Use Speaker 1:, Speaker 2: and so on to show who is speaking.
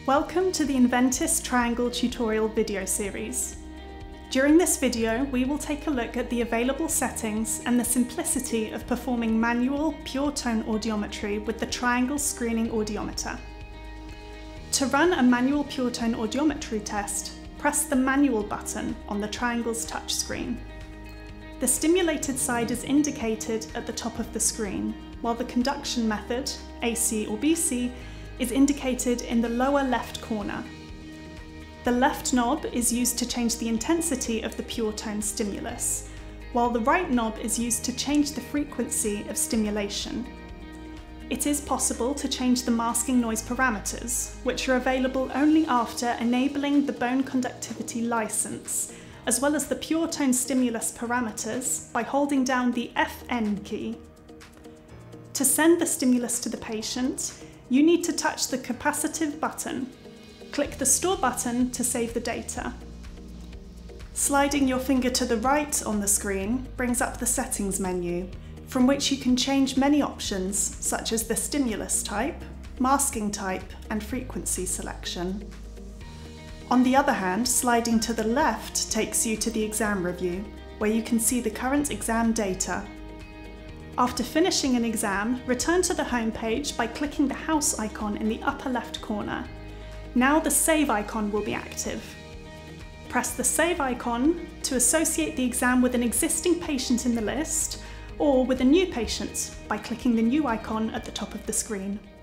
Speaker 1: Welcome to the Inventis Triangle tutorial video series. During this video, we will take a look at the available settings and the simplicity of performing manual pure tone audiometry with the Triangle screening audiometer. To run a manual pure tone audiometry test, press the Manual button on the Triangle's touchscreen. The stimulated side is indicated at the top of the screen, while the conduction method, AC or BC, is indicated in the lower left corner. The left knob is used to change the intensity of the pure tone stimulus, while the right knob is used to change the frequency of stimulation. It is possible to change the masking noise parameters, which are available only after enabling the bone conductivity license, as well as the pure tone stimulus parameters by holding down the FN key. To send the stimulus to the patient, you need to touch the capacitive button. Click the Store button to save the data. Sliding your finger to the right on the screen brings up the Settings menu, from which you can change many options such as the stimulus type, masking type, and frequency selection. On the other hand, sliding to the left takes you to the exam review, where you can see the current exam data. After finishing an exam, return to the home page by clicking the house icon in the upper left corner. Now the Save icon will be active. Press the Save icon to associate the exam with an existing patient in the list or with a new patient by clicking the New icon at the top of the screen.